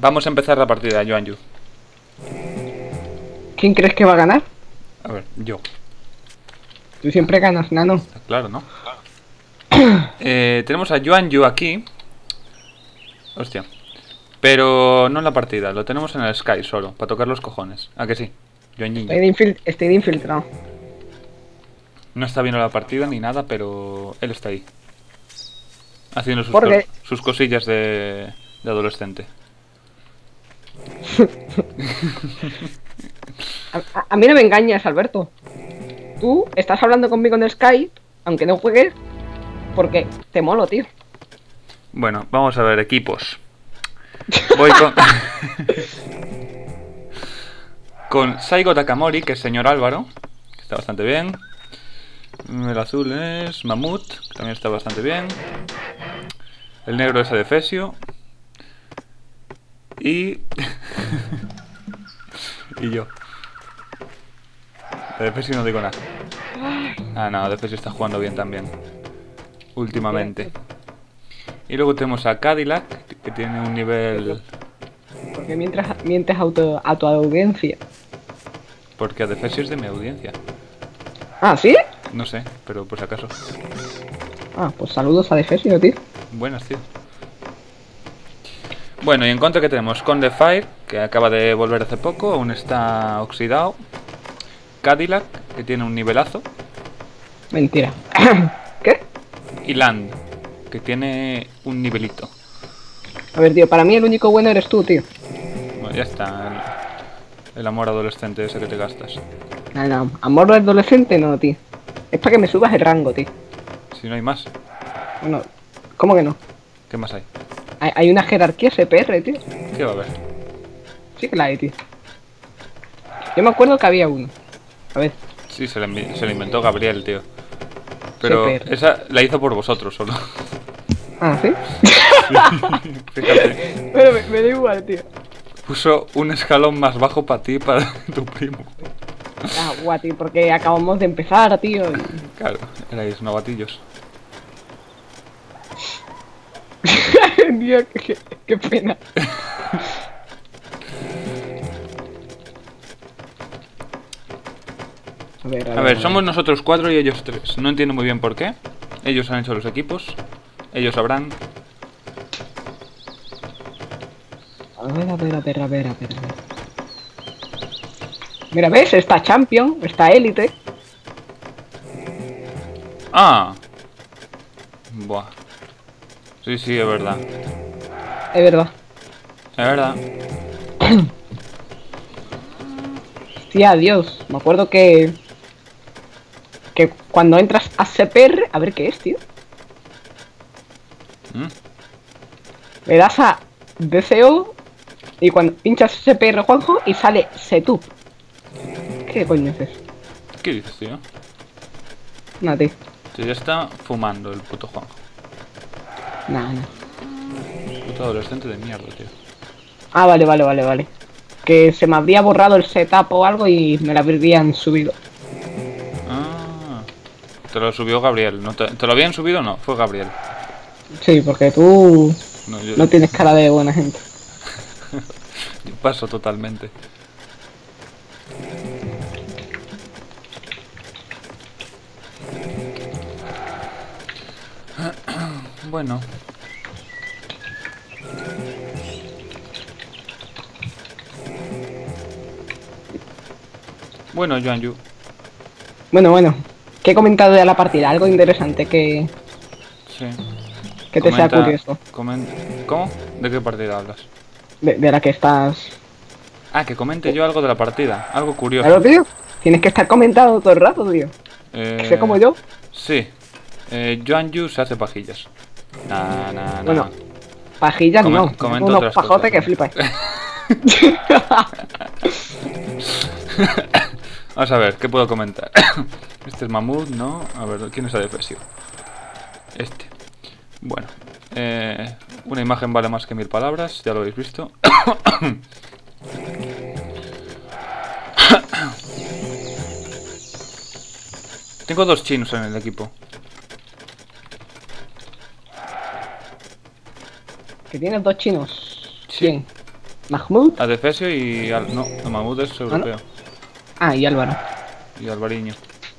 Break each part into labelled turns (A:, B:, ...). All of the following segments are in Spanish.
A: Vamos a empezar la partida, Joan Yu.
B: ¿Quién crees que va a ganar?
A: A ver, yo.
B: Tú siempre ganas, nano.
A: Está claro, ¿no? Tenemos a Joan Yu aquí. Hostia. Pero no en la partida, lo tenemos en el Sky solo, para tocar los cojones. ¿A que sí? Joan Yu.
B: Estoy de infiltrado.
A: No está viendo la partida ni nada, pero él está ahí. Haciendo sus cosillas de adolescente.
B: A mí no me engañas, Alberto. Tú estás hablando conmigo en Skype, aunque no juegues, porque te molo, tío.
A: Bueno, vamos a ver, equipos. Voy con... con Saigo Takamori, que es señor Álvaro, que está bastante bien. El azul es Mamut, que también está bastante bien. El negro es Adefesio. Y... y yo. Adefesio no digo nada. Ah, no, Adefesio está jugando bien también. Últimamente. Y luego tenemos a Cadillac, que tiene un nivel...
B: Porque mientes a tu audiencia.
A: Porque Adefesio es de mi audiencia.
B: ¿Ah, sí?
A: No sé, pero por si acaso.
B: Ah, pues saludos a Defesio, tío.
A: Buenas, tío. Bueno, y en contra que tenemos Conde Fire, que acaba de volver hace poco, aún está oxidado. Cadillac, que tiene un nivelazo.
B: Mentira. ¿Qué?
A: Y Land, que tiene un nivelito.
B: A ver, tío, para mí el único bueno eres tú, tío.
A: Bueno, ya está. El amor adolescente ese que te gastas.
B: No, amor adolescente no, tío. Es para que me subas el rango, tío.
A: Si no hay más,
B: Bueno, ¿cómo que no?
A: ¿qué más hay?
B: Hay una jerarquía SPR, tío.
A: ¿Qué va a haber?
B: Sí que la hay, tío. Yo me acuerdo que había uno. A ver.
A: Sí, se lo inventó Gabriel, tío. Pero
B: CPR.
A: esa la hizo por vosotros solo.
B: Ah, ¿sí?
A: Fíjate.
B: Pero me da igual, tío.
A: Puso un escalón más bajo para ti y para tu primo.
B: Ah, guau, tío, porque acabamos de empezar, tío.
A: Claro, erais novatillos.
B: Tío, qué pena.
A: A ver, somos nosotros 4 y ellos 3. No entiendo muy bien por qué. Ellos han hecho los equipos. Ellos sabrán.
B: A ver. Mira, ¿ves? Está Champion, está Élite.
A: ¡Ah! Buah. Sí, es verdad.
B: Es verdad.
A: Es verdad.
B: Sí, adiós. Me acuerdo que cuando entras a CPR... A ver qué es, tío. Le das a DCO y cuando pinchas CPR Juanjo y sale Setup. ¿Qué coño es eso?
A: ¿Qué dices, tío?
B: Nada, tío.
A: Se ya está fumando el puto Juanjo.
B: Nada.
A: Puto adolescente de mierda, tío.
B: Ah, vale. Que se me habría borrado el setup o algo y me lo habrían subido.
A: Ah. Te lo subió Gabriel. ¿No te lo habían subido o no? Fue Gabriel.
B: Sí, porque tú
A: Yo
B: no tienes cara de buena gente.
A: yo paso totalmente. Bueno. Bueno, Joan Yu.
B: Bueno. ¿Qué he comentado de la partida? Algo interesante que
A: Sí.
B: te sea curioso.
A: ¿Cómo? ¿De qué partida hablas?
B: De la que estás...
A: Ah, que comente yo algo de la partida. Algo curioso.
B: Claro, tío. Tienes que estar comentando todo el rato, tío. Que sé como yo.
A: Sí. Joan Yu se hace pajillas. Nah.
B: Bueno, pajillas no.
A: Comento
B: Unos
A: otras
B: pajotes
A: cosas.
B: que flipas.
A: Vamos a ver, ¿qué puedo comentar? Este es Mamut, ¿no? A ver, ¿quién es Adefesio? Este. Bueno. Una imagen vale más que 1000 palabras, ya lo habéis visto. Tengo 2 chinos en el equipo.
B: Que tienes 2 chinos.
A: Sí.
B: Bien. Mahmoud.
A: Adefesio y... No, Mahmoud es europeo.
B: Ah, y Álvaro.
A: Y Alvariño.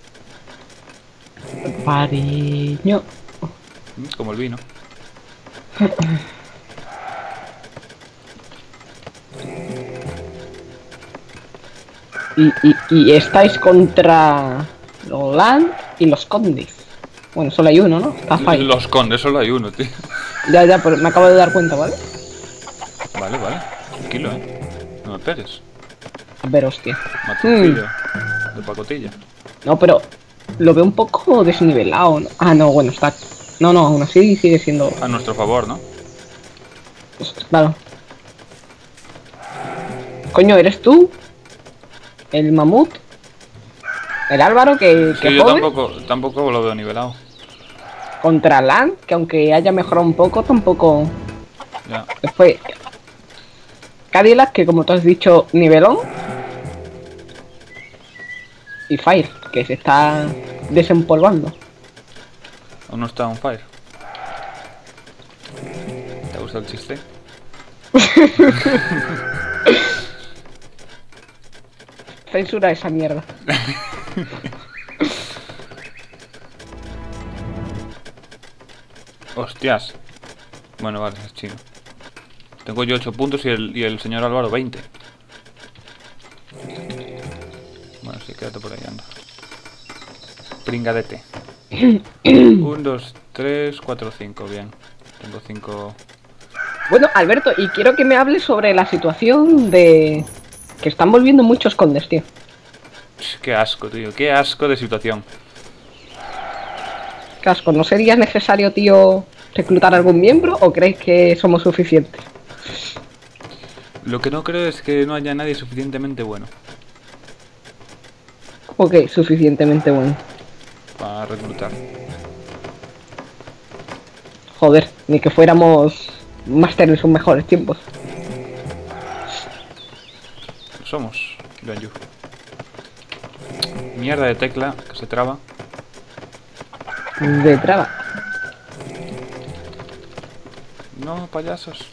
B: Pariño.
A: Como el vino.
B: Y estáis contra los Land y los Condes. Bueno, solo hay uno, ¿no? Está Fire.
A: Los condes solo hay uno, tío.
B: Ya, pero me acabo de dar cuenta, ¿vale?
A: Vale. Tranquilo, No me pegues.
B: A ver, hostia.
A: Matoncillo. De pacotilla.
B: No, pero lo veo un poco desnivelado, ¿no? Ah, no, bueno, está... No, aún así sigue siendo...
A: A nuestro favor, ¿no?
B: Pues, claro. Coño, ¿eres tú? El Mamut. El Álvaro que
A: Sí, yo
B: jode.
A: tampoco lo veo nivelado.
B: Contra Land, que aunque haya mejorado un poco, tampoco...
A: Ya.
B: Después... Cadillac, que como tú has dicho, nivelón. Y Fire, que se está desempolvando.
A: Aún no está on fire. ¿Te ha gustado el chiste?
B: Censura esa mierda.
A: Hostias. Bueno, vale, es chino. Tengo yo 8 puntos y el señor Álvaro 20. Bueno, sí, quédate por ahí, anda. Pringadete. 1, 2, 3, 4, 5, bien. Tengo 5...
B: Bueno, Alberto, y quiero que me hables sobre la situación de... Que están volviendo muchos condes, tío.
A: Qué asco, tío, qué asco de situación.
B: Casco, ¿no sería necesario, tío, reclutar algún miembro o creéis que somos suficientes?
A: Lo que no creo es que no haya nadie suficientemente bueno
B: ¿Cómo que suficientemente bueno?
A: para reclutar.
B: Joder, ni que fuéramos máster en sus mejores tiempos.
A: Somos, Yuanyu. Mierda de tecla que se traba.
B: De traba.
A: No, payasos.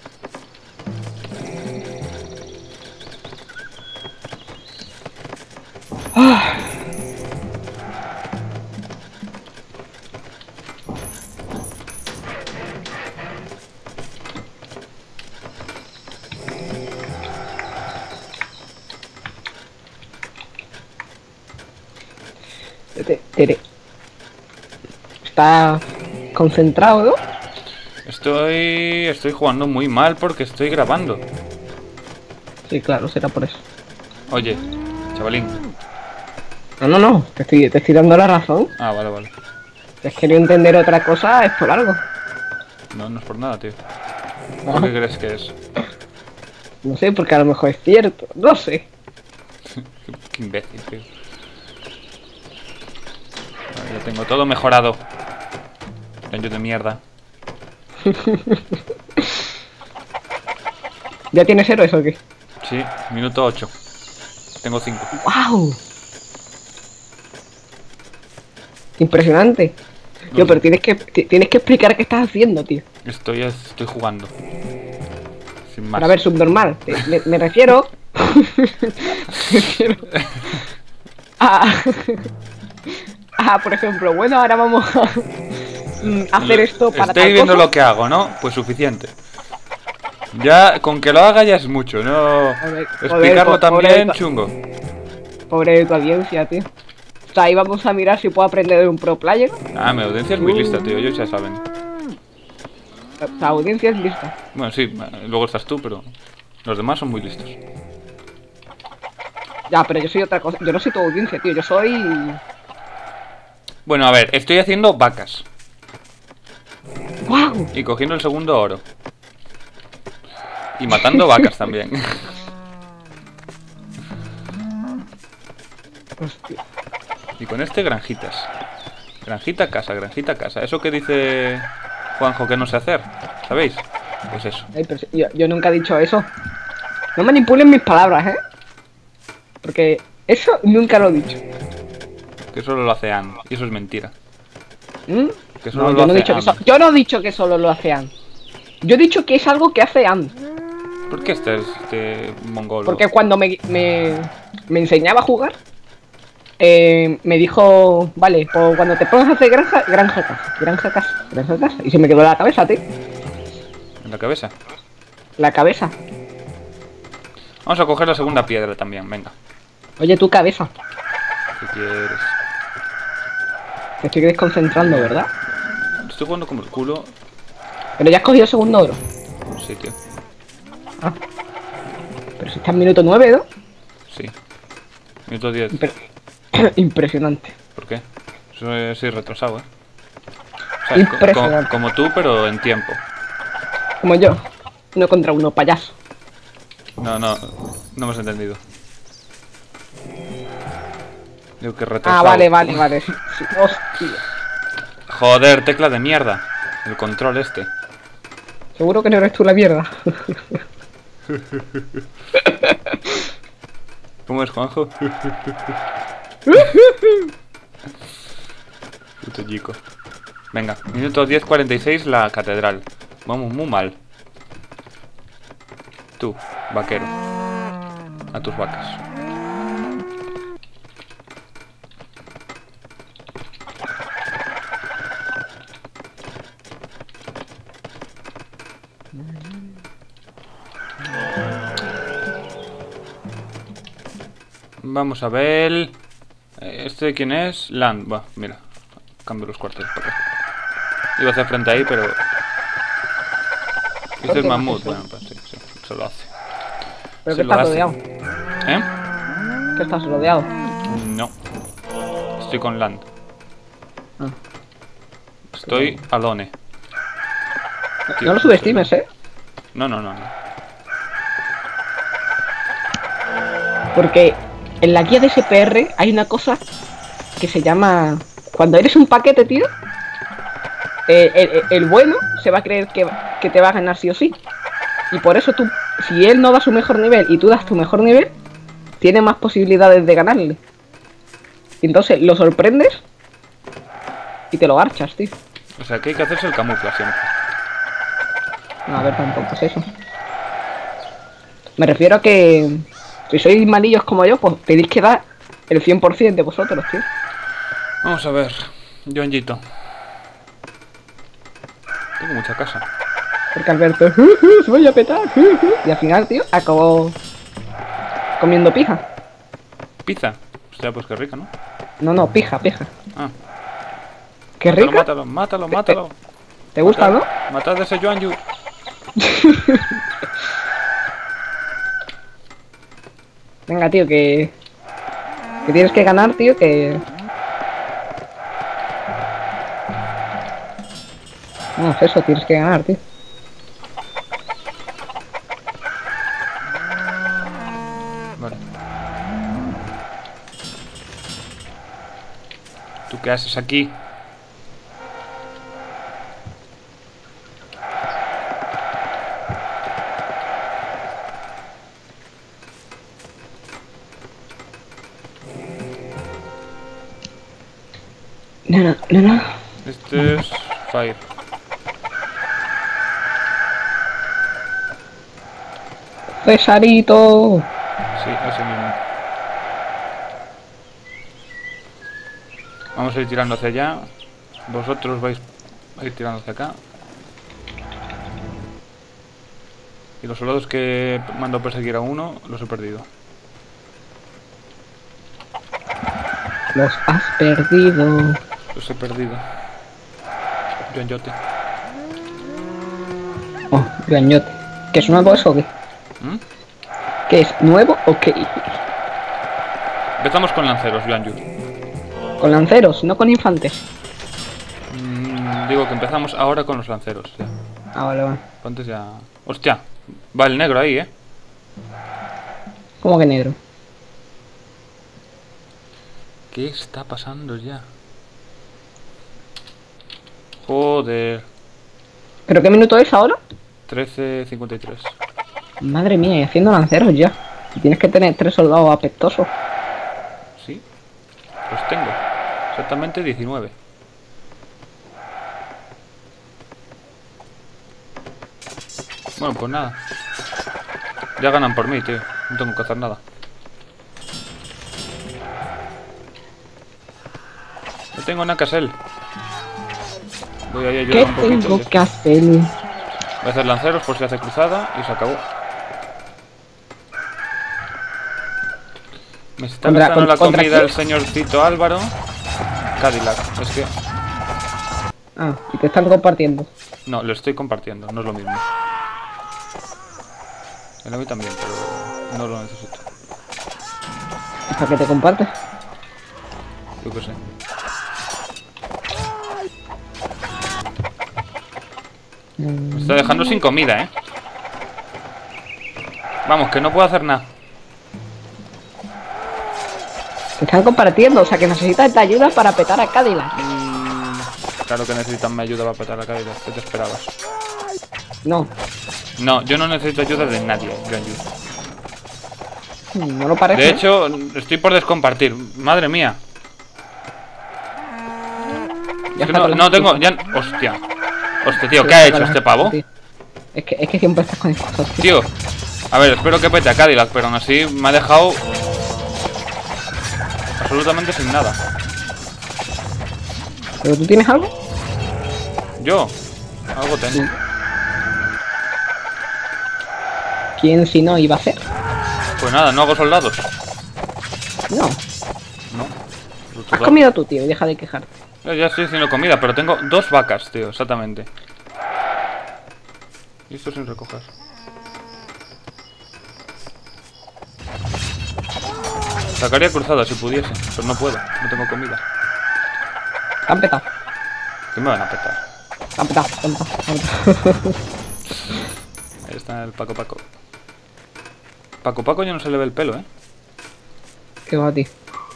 B: Está concentrado, ¿no?
A: Estoy jugando muy mal porque estoy grabando.
B: Sí, claro, será por eso.
A: Oye, chavalín.
B: No, te estoy dando la razón.
A: Ah, vale.
B: Si has querido entender otra cosa, es por algo.
A: No es por nada, tío. ¿Por qué crees que es?
B: No sé, porque a lo mejor es cierto. No sé.
A: Qué imbécil, tío. Vale, ya tengo todo mejorado. Yo de mierda.
B: ¿Ya tienes héroes o qué?
A: Sí, minuto 8. Tengo 5.
B: ¡Wow! Impresionante.
A: No
B: Tío,
A: sé.
B: pero tienes que explicar qué estás haciendo, tío.
A: Estoy jugando. Sin más.
B: Para ver, subnormal. Me refiero... me refiero... por ejemplo, bueno, ahora vamos a hacer esto para
A: Estoy
B: tal
A: viendo
B: cosa.
A: lo que hago, ¿no? Pues suficiente. Ya, con que lo haga ya es mucho, ¿no?
B: Joder,
A: Explicarlo
B: pobre
A: también,
B: de
A: chungo.
B: Pobre de tu audiencia, tío. O sea, ahí vamos a mirar si puedo aprender de un pro player.
A: Ah, mi audiencia es muy lista, tío, ellos ya saben.
B: La audiencia es lista.
A: Bueno, sí, luego estás tú, pero los demás son muy listos.
B: Ya, pero yo soy otra cosa. Yo no soy tu audiencia, tío. Yo soy...
A: Bueno, a ver, estoy haciendo vacas
B: ¡Wow!
A: y cogiendo el segundo oro. Y matando vacas también.
B: Hostia.
A: Y con este granjitas. Granjita casa. Eso que dice Juanjo que no sé hacer, ¿sabéis? Pues eso.
B: Ay, pero yo nunca he dicho eso. No manipulen mis palabras, ¿eh? Porque eso nunca lo he dicho.
A: Que solo lo hace Anne. Y eso es mentira.
B: ¿Mm?
A: Que solo
B: No,
A: lo
B: yo no he
A: hace
B: dicho que
A: Anne.
B: yo no he dicho que solo lo hace Anne. Yo he dicho que es algo que hace Anne.
A: ¿Por qué este mongolo?
B: Porque cuando me enseñaba a jugar, me dijo, vale, pues cuando te pongas a hacer granja, granja casa, granja casa, granja casa. Y se me quedó la cabeza, tío.
A: ¿En la cabeza?
B: La cabeza.
A: Vamos a coger la segunda piedra también, venga.
B: Oye, tu cabeza.
A: Si quieres.
B: Te estoy desconcentrando, ¿verdad?
A: Estoy jugando como el culo.
B: Pero ya has cogido el segundo oro.
A: Sí, tío.
B: Ah. Pero si está en minuto 9, ¿no?
A: Sí. Minuto 10.
B: Impresionante.
A: ¿Por qué? Soy retrasado, ¿eh? O sea,
B: Impresionante.
A: como tú, pero en tiempo.
B: Como yo. Uno contra uno, payaso.
A: No me has entendido. Digo que retrasado.
B: Ah, vale. Sí, hostia.
A: Joder, tecla de mierda. El control este.
B: Seguro que no eres tú la mierda.
A: ¿Cómo es, Juanjo? Puto chico. Venga, minuto 10:46 la catedral. Vamos muy mal. Tú, vaquero. A tus vacas. Vamos a ver. ¿Este quién es? Land. Va, mira. Cambio los cuarteles para acá. Iba a hacer frente ahí, pero... Este es Mamut. Bueno, pues sí, se lo hace.
B: ¿Pero
A: Se
B: que
A: lo
B: estás
A: hace.
B: rodeado?
A: ¿Eh?
B: ¿Que estás rodeado?
A: No. Estoy con Land.
B: Ah.
A: Estoy alone. Tío,
B: No lo subestimes,
A: No.
B: Porque en la guía de SPR hay una cosa que se llama... Cuando eres un paquete, tío, el bueno se va a creer que te va a ganar sí o sí. Y por eso tú, si él no da su mejor nivel y tú das tu mejor nivel, tiene más posibilidades de ganarle. Y entonces lo sorprendes y te lo garchas, tío.
A: O sea, que hay que hacerse el camufla siempre.
B: No, a ver, tampoco es eso. Me refiero a que si sois malillos como yo, pues tenéis que dar el 100% de vosotros, tío.
A: Vamos a ver. Joanjito. Tengo mucha casa.
B: Porque Alberto, se voy a petar. Y al final, tío, acabó comiendo pija.
A: Pizza. Hostia, pues qué rica, ¿no?
B: No, pija.
A: Ah.
B: Qué rica.
A: Mátalo.
B: ¿Te gusta, no?
A: Matad a ese Joanju.
B: Venga, tío, que tienes que ganar, tío, que... No, es eso, tienes que ganar, tío.
A: Vale. ¿Tú qué haces aquí?
B: No.
A: Este es Fire.
B: Cesarito.
A: Sí, ese mismo. Vamos a ir tirando hacia allá. Vosotros vais a ir tirando hacia acá. Y los soldados que mando a perseguir a uno, los he perdido.
B: Los has perdido.
A: Los he perdido. Joanjote.
B: Oh, gañote. ¿Que es nuevo eso o qué?
A: ¿Mm?
B: ¿Que es nuevo o qué?
A: Empezamos con lanceros, Joanju.
B: Con lanceros, no con infantes.
A: Digo que empezamos ahora con los lanceros. Ya.
B: Ah, vale.
A: Antes ya... ¡Hostia! Va el negro ahí, ¿eh?
B: ¿Cómo que negro?
A: ¿Qué está pasando ya? Joder.
B: ¿Pero qué minuto es ahora?
A: 13:53.
B: Madre mía, y haciendo lanceros ya. Y tienes que tener 3 soldados apestosos.
A: ¿Sí? Pues tengo. Exactamente 19. Bueno, pues nada. Ya ganan por mí, tío. No tengo que hacer nada. No tengo nada que hacer. Voy a ayudar
B: ¿Qué
A: un poquito.
B: tengo que hacer?
A: Voy a hacer lanceros por si hace cruzada y se acabó. Me está gastando la comida
B: quién?
A: el señorcito Álvaro. Cadillac, es que...
B: Ah, y te están compartiendo.
A: No, lo estoy compartiendo, no es lo mismo. El a mí también, pero no lo necesito.
B: ¿Para qué te compartes?
A: Yo qué sé. Me está dejando sin comida, ¿eh? Vamos, que no puedo hacer nada.
B: Te están compartiendo, o sea que necesitas de ayuda para petar a Cadillac.
A: Claro que necesitan mi ayuda para petar la cabeza. ¿Qué te esperabas?
B: No,
A: No, yo no necesito ayuda de nadie, Ganju.
B: no lo parece.
A: De hecho, estoy por descompartir. Madre mía.
B: Ya
A: Es que
B: está
A: no,
B: con las
A: no tengo...
B: cosas.
A: Ya... Hostia. Hostia, tío, ¿qué ha hecho este pavo?
B: Es que siempre estás con estas cosas.
A: Tío, a ver, espero que pete a Cadillac, pero aún así me ha dejado absolutamente sin nada.
B: ¿Pero tú tienes algo?
A: Yo, algo tengo.
B: Sí. ¿Quién si no iba a ser?
A: Pues nada, no hago soldados.
B: No.
A: No.
B: Has comido tú, tío, y deja de quejarte.
A: Ya estoy haciendo comida, pero tengo 2 vacas, tío, exactamente. Y esto sin recoger. Sacaría cruzada si pudiese, pero no puedo, no tengo comida.
B: Te han petado.
A: ¿Qué me van a petar?
B: Te han petado, te han petado, te han petado.
A: Ahí está el Paco Paco. Paco Paco ya no se le ve el pelo, ¿eh?
B: ¿Qué va a ti?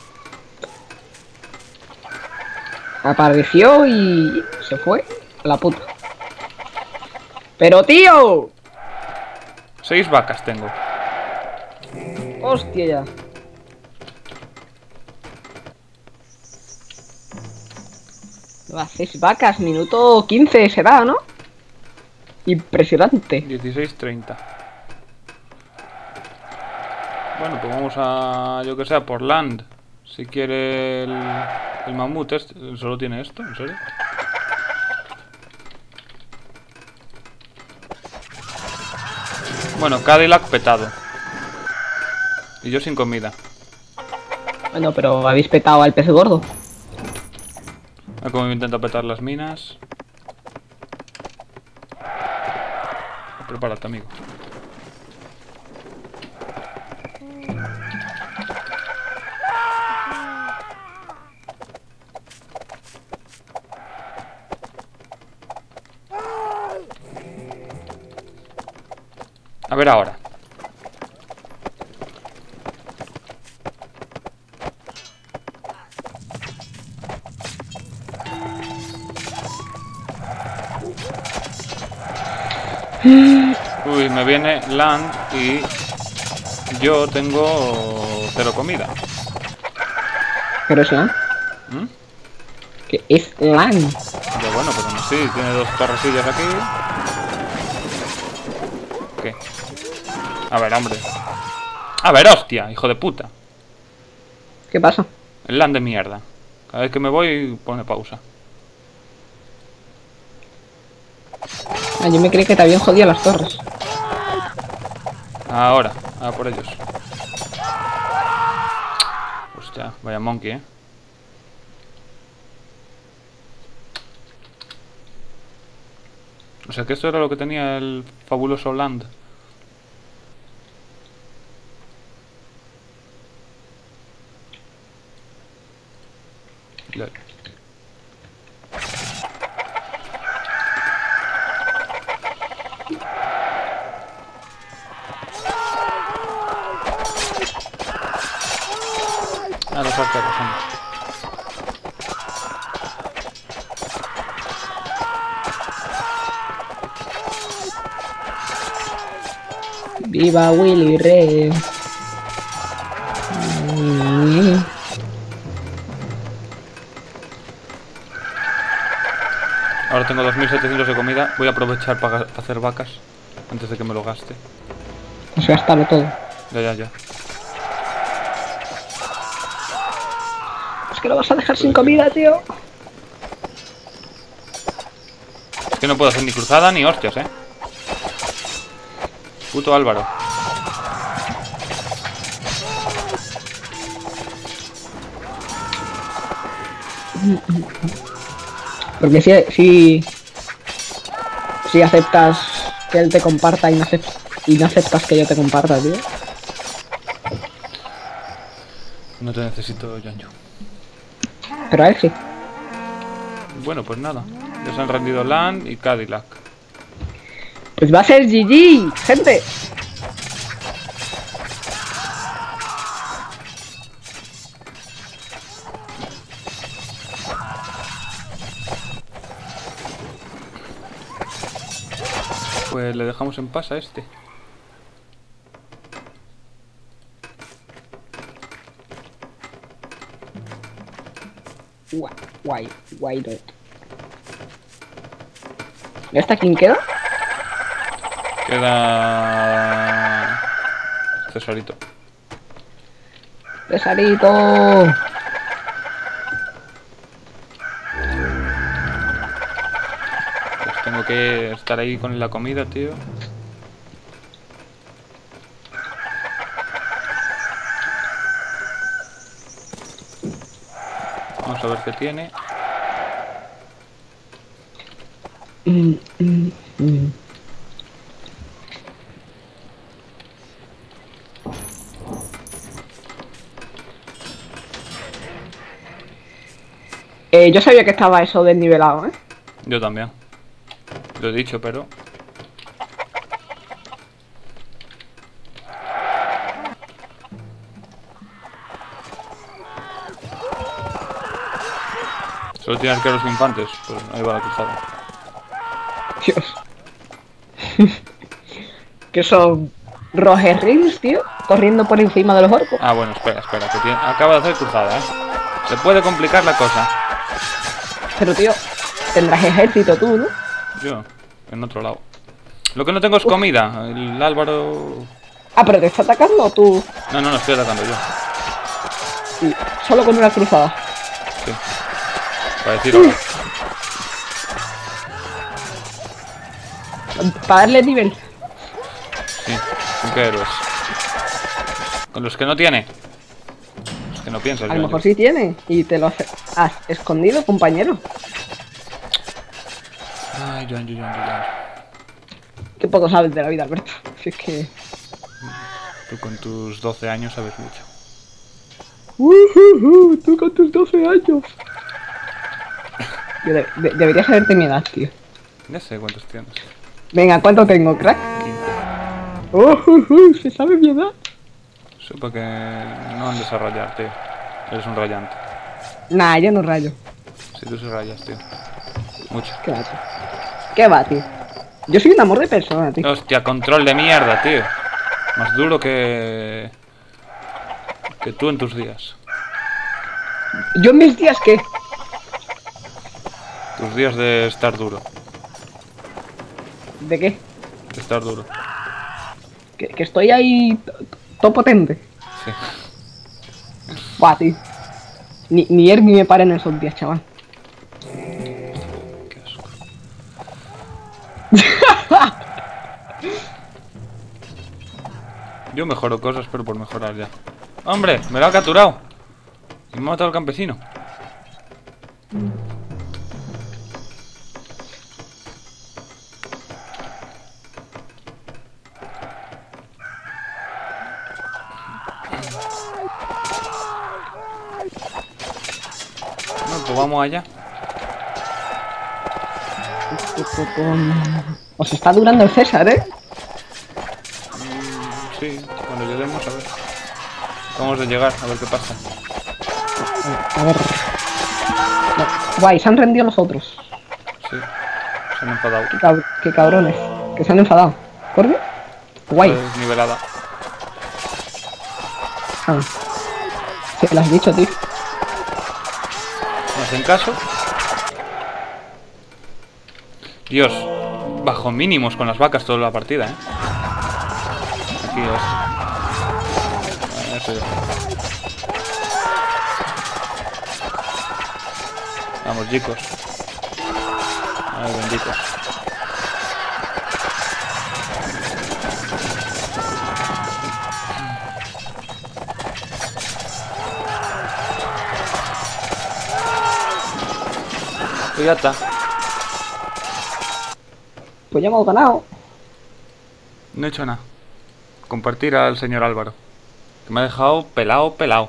B: Apareció y se fue a la puta. ¡Pero tío!
A: 6 vacas tengo.
B: ¡Hostia ya! Las 6 vacas, minuto 15 será, ¿no? Impresionante.
A: 16:30. Bueno, pues vamos a... yo que sé, por land. Si quiere el mamut este. ¿Solo tiene esto? ¿En serio? Bueno, Cadillac petado. Y yo sin comida.
B: Bueno, pero habéis petado al pez gordo.
A: A como intenta petar las minas. Prepárate, amigo. A ver ahora. Uy, me viene land y yo tengo 0 comida.
B: ¿Pero es LAN?
A: ¿Mm?
B: ¿Qué es LAN?
A: Ya bueno, pero no, sí, tiene 2 torrecillas aquí. ¿Qué? A ver, hombre. A ver, hostia, hijo de puta.
B: ¿Qué pasa?
A: El land de mierda. Cada vez que me voy, pone pausa.
B: Ah, yo me creí que te habían jodido las torres.
A: Ahora, a por ellos. Hostia, vaya monkey, ¿eh? O sea que esto era lo que tenía el fabuloso land. Lol. Ah, los arqueros, hombre.
B: ¡Viva Willy Rey!
A: Ahora tengo 2700 de comida. Voy a aprovechar para hacer vacas antes de que me lo gaste.
B: O sea, gastarlo todo.
A: Ya.
B: Es que lo vas a dejar sin comida, tío.
A: Es que no puedo hacer ni cruzada ni hostias, Puto Álvaro.
B: Porque si aceptas que él te comparta y no aceptas que yo te comparta, tío.
A: No te necesito, Yanju.
B: Pero a él sí.
A: Bueno, pues nada. Ya se han rendido Land y Cadillac.
B: Pues va a ser GG, gente.
A: Pues le dejamos en paz a este.
B: Why not? ¿Y hasta quién queda?
A: Queda... Cesarito.
B: Cesarito.
A: Pues tengo que estar ahí con la comida, tío. Vamos a ver qué tiene.
B: Yo sabía que estaba eso desnivelado,
A: Yo también. Lo he dicho, pero... Solo tiene arqueros infantes. Pues ahí va la cruzada.
B: Dios. Que son Roger Rings, tío, corriendo por encima de los orcos.
A: Ah, bueno, espera. Que acaba de hacer cruzada, Se puede complicar la cosa.
B: Pero, tío, tendrás ejército tú, ¿no?
A: Yo, en otro lado. Lo que no tengo es comida. El Álvaro...
B: Ah, pero te está atacando o tú.
A: No, estoy atacando yo.
B: Sí, solo con una cruzada.
A: Sí. Para decir ahora.
B: Para darle nivel.
A: Sí, ¿con qué héroes? Con los que no tiene. Los que no piensas.
B: A lo mejor sí tiene. Y te lo has escondido, compañero.
A: Ay, Joan.
B: Qué poco sabes de la vida, Alberto. Si es que...
A: Tú con tus 12 años sabes mucho.
B: Tú con tus 12 años. Yo deberías saberte mi edad, tío.
A: Ya sé cuántos tienes.
B: Venga, ¿cuánto tengo, crack?
A: 15.
B: ¿Se sabe mi edad?
A: Supo que no andes a rayar, tío. Eres un rayante.
B: Nah, yo no rayo.
A: Si tú se rayas, tío. Mucho.
B: ¿Qué va, tío? ¿Qué va, tío? Yo soy un amor de persona, tío.
A: Hostia, control de mierda, tío. Más duro que tú en tus días.
B: ¿Yo en mis días qué?
A: Tus días de estar duro.
B: ¿De qué?
A: De estar duro.
B: Que estoy ahí todo potente.
A: Sí.
B: Buah, tío. Ni Ermi me para en esos días, chaval.
A: Qué asco. Yo mejoro cosas, pero por mejorar ya. ¡Hombre! ¡Me lo ha capturado! Y me ha matado al campesino. Bueno, pues vamos allá.
B: Os está durando el César, ¿eh?
A: Sí, cuando lleguemos, a ver. Vamos de llegar, a ver qué pasa.
B: A ver. No. Guay, se han rendido los otros.
A: Sí, se han enfadado.
B: Qué cabrones. Que se han enfadado. ¿Por qué? Guay.
A: Nivelada.
B: Ah. Sí, lo has dicho, tío.
A: ¿No hacen caso? Dios, bajo mínimos con las vacas toda la partida, esquivas. Eso ya está. Vamos, chicos. Ay, benditos. Pues ya está.
B: Pues ya hemos ganado.
A: No he hecho nada. Compartir al señor Álvaro. Que me ha dejado pelado.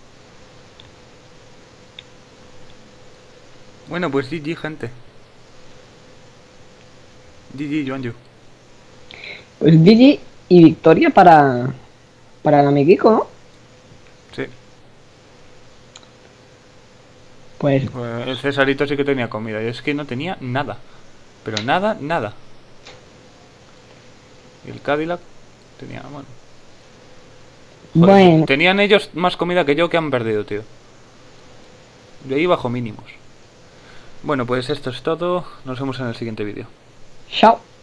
A: Bueno, pues GG, gente. GG, Joanju.
B: Pues GG y victoria para el amiguico, ¿no?
A: Sí.
B: Pues
A: Pues el Cesarito sí que tenía comida. Y es que no tenía nada. Pero nada. Y el Cadillac tenía, bueno. Joder,
B: bueno,
A: tenían ellos más comida que yo, que han perdido, tío. De ahí bajo mínimos. Bueno, pues esto es todo. Nos vemos en el siguiente vídeo.
B: chao.